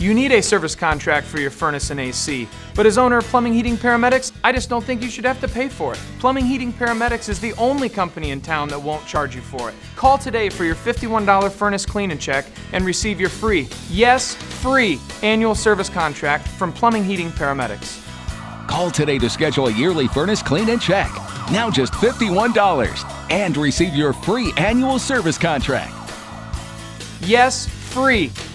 You need a service contract for your furnace and AC, but as owner of Plumbing Heating Paramedics, I just don't think you should have to pay for it. Plumbing Heating Paramedics is the only company in town that won't charge you for it. Call today for your $51 furnace clean and check and receive your free, yes, free annual service contract from Plumbing Heating Paramedics. Call today to schedule a yearly furnace clean and check. Now just $51 and receive your free annual service contract. Yes, free.